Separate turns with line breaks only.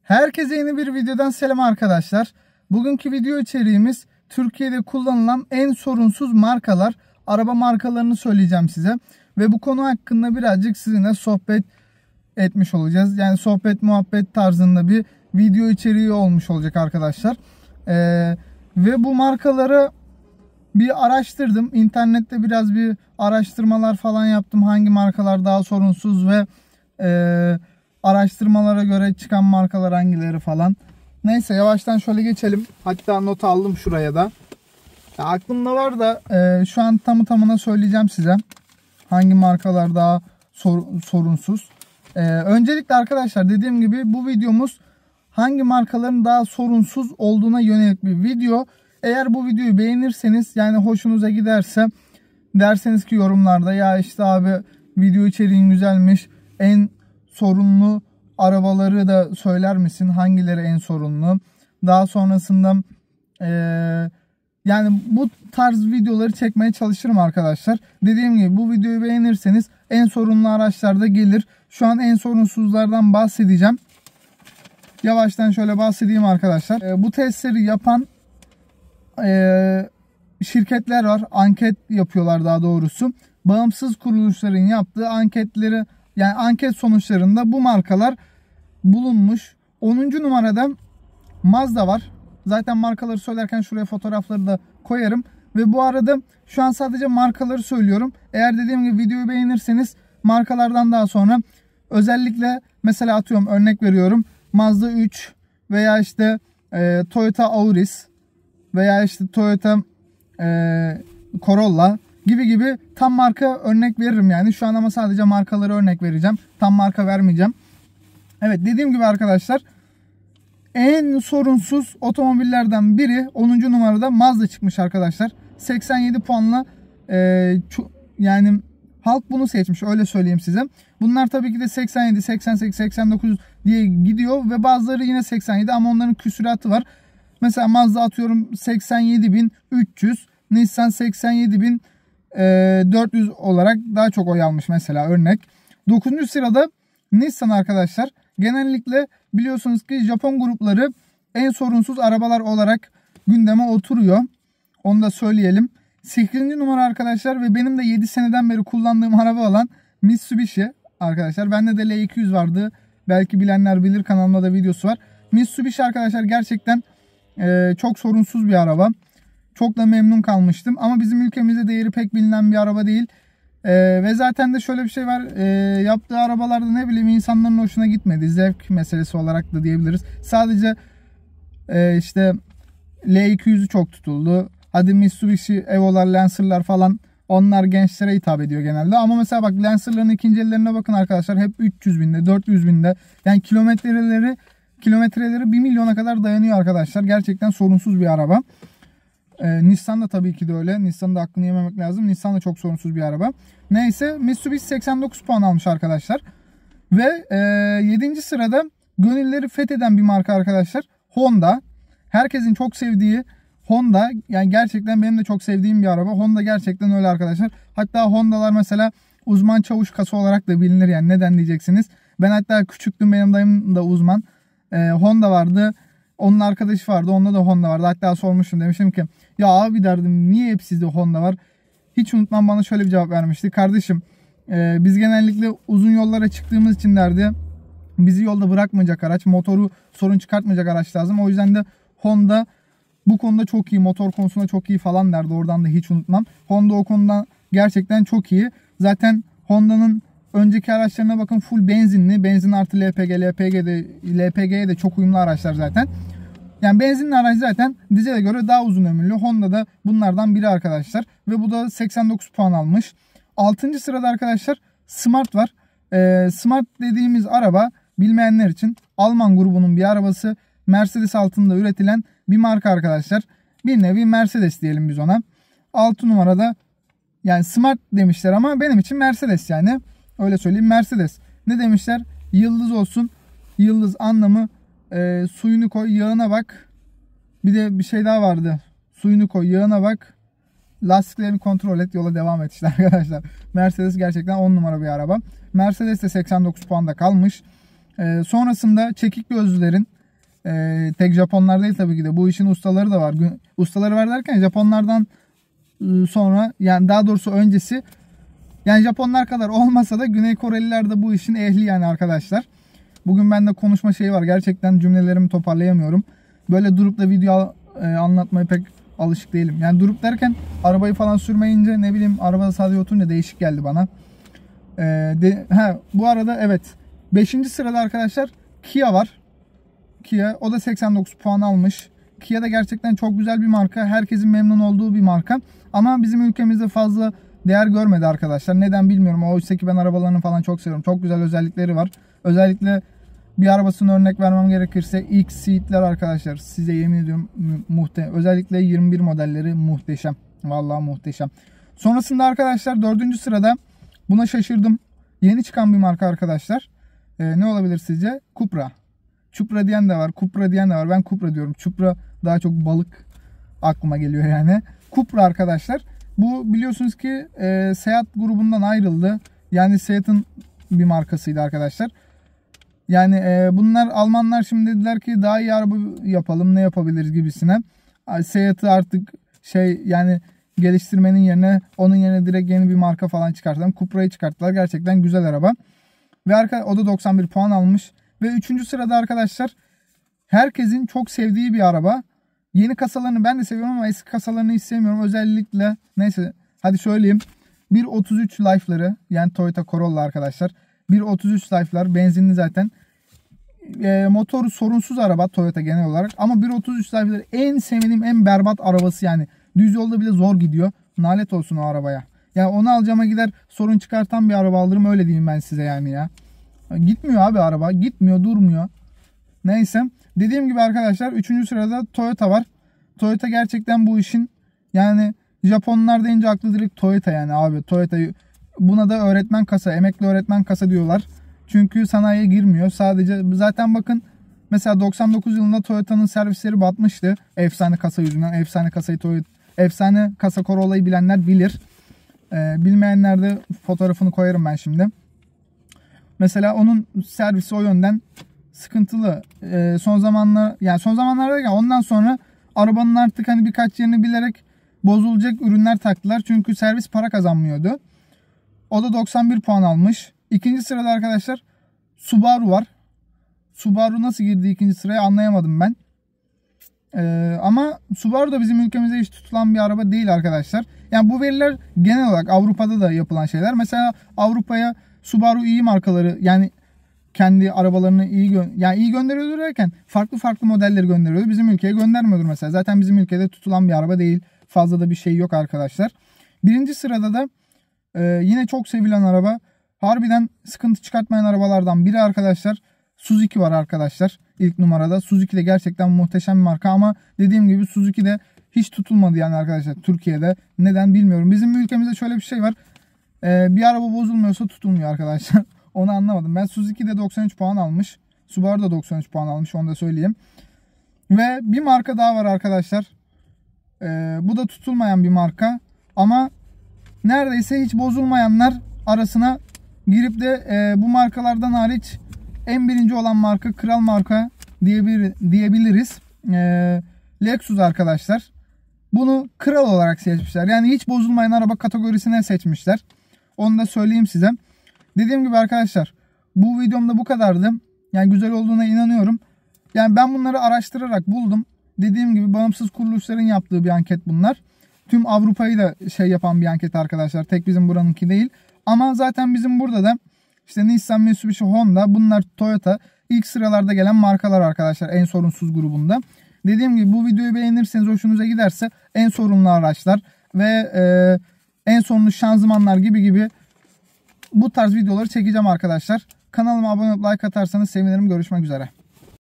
Herkese yeni bir videodan selam arkadaşlar. Bugünkü video içeriğimiz Türkiye'de kullanılan en sorunsuz markalar, araba markalarını söyleyeceğim size. Ve bu konu hakkında birazcık sizinle sohbet etmiş olacağız. Yani sohbet muhabbet tarzında bir video içeriği olmuş olacak arkadaşlar. Ve bu markaları bir araştırdım. İnternette biraz bir araştırmalar falan yaptım. Hangi markalar daha sorunsuz ve araştırmalara göre çıkan markalar hangileri falan. Neyse yavaştan şöyle geçelim. Hatta not aldım şuraya da. Ya aklımda var da şu an tamına söyleyeceğim size. Hangi markalar daha sorunsuz. Öncelikle arkadaşlar dediğim gibi bu videomuz hangi markaların daha sorunsuz olduğuna yönelik bir video. Eğer bu videoyu beğenirseniz, yani hoşunuza giderse, derseniz ki yorumlarda ya işte abi video içeriğin güzelmiş, en sorunlu arabaları da söyler misin? Hangileri en sorunlu? Daha sonrasında yani bu tarz videoları çekmeye çalışırım arkadaşlar. Dediğim gibi bu videoyu beğenirseniz en sorunlu araçlar da gelir. Şu an en sorunsuzlardan bahsedeceğim. Yavaştan şöyle bahsedeyim arkadaşlar. Bu testleri yapan şirketler var. Anket yapıyorlar daha doğrusu. Bağımsız kuruluşların yaptığı anketleri, yani anket sonuçlarında bu markalar bulunmuş. 10. numarada Mazda var. Zaten markaları söylerken şuraya fotoğrafları da koyarım. Ve bu arada şu an sadece markaları söylüyorum. Eğer dediğim gibi videoyu beğenirseniz markalardan daha sonra özellikle mesela atıyorum, örnek veriyorum, Mazda 3 veya işte Toyota Auris veya işte Toyota Corolla gibi tam marka örnek veririm yani. Şu an ama sadece markaları örnek vereceğim. Tam marka vermeyeceğim. Evet, dediğim gibi arkadaşlar en sorunsuz otomobillerden biri 10. numarada Mazda çıkmış arkadaşlar. 87 puanla yani halk bunu seçmiş, öyle söyleyeyim size. Bunlar tabii ki de 87, 88, 89 diye gidiyor ve bazıları yine 87 ama onların küsuratı var. Mesela Mazda atıyorum 87.300, Nissan 87.400 olarak daha çok oy almış mesela, örnek. 9. sırada Nissan arkadaşlar. Genellikle biliyorsunuz ki Japon grupları en sorunsuz arabalar olarak gündeme oturuyor. Onu da söyleyelim. 8. numara arkadaşlar ve benim de 7 seneden beri kullandığım araba olan Mitsubishi arkadaşlar. Bende de L200 vardı. Belki bilenler bilir, kanalımda da videosu var. Mitsubishi arkadaşlar gerçekten çok sorunsuz bir araba. Çok da memnun kalmıştım. Ama bizim ülkemizde değeri pek bilinen bir araba değil. Ve zaten de şöyle bir şey var. Yaptığı arabalarda ne bileyim insanların hoşuna gitmedi. Zevk meselesi olarak da diyebiliriz. Sadece işte L200'ü çok tutuldu. Hadi Mitsubishi Evo'lar, Lancer'lar falan, onlar gençlere hitap ediyor genelde. Ama mesela bak, Lancer'ların ikinci ellerine bakın arkadaşlar. Hep 300 binde, 400 binde. Yani kilometreleri 1 milyona kadar dayanıyor arkadaşlar. Gerçekten sorunsuz bir araba. Nissan da tabii ki de öyle. Nissan'ın da hakkını yememek lazım. Nissan da çok sorunsuz bir araba. Neyse, Mitsubishi 89 puan almış arkadaşlar. Ve 7. sırada gönülleri fetheden bir marka arkadaşlar. Honda. Herkesin çok sevdiği Honda. Yani gerçekten benim de çok sevdiğim bir araba. Honda gerçekten öyle arkadaşlar. Hatta Honda'lar mesela uzman çavuş kasa olarak da bilinir. Yani neden diyeceksiniz. Ben hatta küçüktüm, benim dayım da uzman. Honda vardı. Onun arkadaşı vardı. Onda da Honda vardı. Hatta sormuştum, demiştim ki ya abi derdim, niye hep sizde Honda var? Hiç unutmam, bana şöyle bir cevap vermişti. Kardeşim biz genellikle uzun yollara çıktığımız için derdi, bizi yolda bırakmayacak araç, motoru sorun çıkartmayacak araç lazım. O yüzden de Honda bu konuda çok iyi, motor konusunda çok iyi falan derdi. Oradan da hiç unutmam. Honda o konuda gerçekten çok iyi. Zaten Honda'nın önceki araçlarına bakın, full benzinli. Benzin artı LPG, LPG'ye de çok uyumlu araçlar zaten. Yani benzinli araç zaten dizele göre daha uzun ömürlü. Honda da bunlardan biri arkadaşlar. Ve bu da 89 puan almış. 6. sırada arkadaşlar Smart var. Smart dediğimiz araba, bilmeyenler için, Alman grubunun bir arabası. Mercedes altında üretilen bir marka arkadaşlar. Bir nevi Mercedes diyelim biz ona. 6 numarada yani Smart demişler ama benim için Mercedes yani. Öyle söyleyeyim, Mercedes. Ne demişler? Yıldız olsun. Yıldız anlamı suyunu koy, yağına bak. Bir de bir şey daha vardı. Suyunu koy, yağına bak. Lastiklerini kontrol et, yola devam et işte arkadaşlar. Mercedes gerçekten 10 numara bir araba. Mercedes de 89 puanda kalmış. Sonrasında çekik gözlülerin, tek Japonlar değil tabii ki de, bu işin ustaları da var. Ustaları var derken Japonlardan sonra, yani daha doğrusu öncesi, yani Japonlar kadar olmasa da Güney Koreliler de bu işin ehli yani arkadaşlar. Bugün bende konuşma şeyi var. Gerçekten cümlelerimi toparlayamıyorum. Böyle durup da video anlatmaya pek alışık değilim. Yani durup derken arabayı falan sürmeyince, ne bileyim, arabada sadece oturunca değişik geldi bana. Bu arada evet, 5. sırada arkadaşlar Kia var. Kia, o da 89 puan almış. Kia da gerçekten çok güzel bir marka. Herkesin memnun olduğu bir marka. Ama bizim ülkemizde fazla değer görmedi arkadaşlar. Neden bilmiyorum. Oysa ki ben arabalarını falan çok seviyorum. Çok güzel özellikleri var. Özellikle bir arabasını örnek vermem gerekirse X-Seat'ler arkadaşlar. Size yemin ediyorum muhteşem. Özellikle 21 modelleri muhteşem. Vallahi muhteşem. Sonrasında arkadaşlar 4. sırada, buna şaşırdım. Yeni çıkan bir marka arkadaşlar. Ne olabilir sizce? Cupra. Cupra diyen de var. Cupra diyen de var. Ben Cupra diyorum. Cupra daha çok balık aklıma geliyor yani. Cupra arkadaşlar. Bu biliyorsunuz ki Seat grubundan ayrıldı. Yani Seat'ın bir markasıydı arkadaşlar. Yani bunlar Almanlar şimdi dediler ki daha iyi araba yapalım, ne yapabiliriz gibisine. Seat'ı artık yani geliştirmenin yerine, onun yerine direkt yeni bir marka falan çıkartalım. Cupra'yı çıkarttılar. Gerçekten güzel araba. Ve o da 91 puan almış. Ve 3. sırada arkadaşlar, herkesin çok sevdiği bir araba. Yeni kasalarını ben de seviyorum ama eski kasalarını hiç sevmiyorum. Özellikle, neyse hadi söyleyeyim. 1.33 Life'ları, yani Toyota Corolla arkadaşlar. 1.33 Life'lar benzinli zaten. Motoru sorunsuz araba Toyota genel olarak. Ama 1.33 Life'ları en sevdiğim, en berbat arabası yani. Düz yolda bile zor gidiyor. Nalet olsun o arabaya. Yani onu alacağıma gider sorun çıkartan bir araba alırım, öyle diyeyim ben size yani ya. Gitmiyor abi araba. Gitmiyor, durmuyor. Neyse. Dediğim gibi arkadaşlar 3. sırada Toyota var. Toyota gerçekten bu işin, yani Japonlar deyince aklı direkt Toyota yani abi. Toyota, buna da öğretmen kasa, emekli öğretmen kasa diyorlar. Çünkü sanayiye girmiyor. Sadece zaten bakın mesela 99 yılında Toyota'nın servisleri batmıştı. Efsane kasa yüzünden. Efsane kasa Corolla'yı bilenler bilir. Bilmeyenler de fotoğrafını koyarım ben şimdi. Mesela onun servisi o yönden sıkıntılı. Son zamanlarda ondan sonra arabanın artık hani birkaç yerini bilerek bozulacak ürünler taktılar. Çünkü servis para kazanmıyordu. O da 91 puan almış. 2. sırada arkadaşlar Subaru var. Subaru nasıl girdi 2. sıraya anlayamadım ben. Ama Subaru da bizim ülkemizde hiç tutulan bir araba değil arkadaşlar. Yani bu veriler genel olarak Avrupa'da da yapılan şeyler. Mesela Avrupa'ya Subaru iyi markaları, yani kendi arabalarını iyi gönderiyordur derken farklı modelleri gönderiyordur. Bizim ülkeye göndermiyordur mesela. Zaten bizim ülkede tutulan bir araba değil. Fazla da bir şey yok arkadaşlar. 1. sırada da yine çok sevilen araba. Harbiden sıkıntı çıkartmayan arabalardan biri arkadaşlar. Suzuki var arkadaşlar. İlk numarada. Suzuki de gerçekten muhteşem bir marka ama dediğim gibi Suzuki de hiç tutulmadı yani arkadaşlar Türkiye'de. Neden bilmiyorum. Bizim ülkemizde şöyle bir şey var. Bir araba bozulmuyorsa tutulmuyor arkadaşlar. Onu anlamadım. Ben Suzuki de 93 puan almış. Subaru da 93 puan almış. Onu da söyleyeyim. Ve bir marka daha var arkadaşlar. Bu da tutulmayan bir marka. Ama neredeyse hiç bozulmayanlar arasına girip de bu markalardan hariç en birinci olan marka, kral marka diyebiliriz. Lexus arkadaşlar. Bunu kral olarak seçmişler. Yani hiç bozulmayan araba kategorisine seçmişler. Onu da söyleyeyim size. Dediğim gibi arkadaşlar, bu videomda bu kadardı. Yani güzel olduğuna inanıyorum. Yani ben bunları araştırarak buldum. Dediğim gibi bağımsız kuruluşların yaptığı bir anket bunlar. Tüm Avrupa'yı da yapan bir anket arkadaşlar. Tek bizim buranınki değil. Ama zaten bizim burada da işte Nissan, Mitsubishi, Honda, bunlar Toyota ilk sıralarda gelen markalar arkadaşlar en sorunsuz grubunda. Dediğim gibi bu videoyu beğenirseniz, hoşunuza giderse en sorunlu araçlar ve en sorunlu şanzımanlar gibi bu tarz videoları çekeceğim arkadaşlar. Kanalıma abone olup like atarsanız sevinirim. Görüşmek üzere.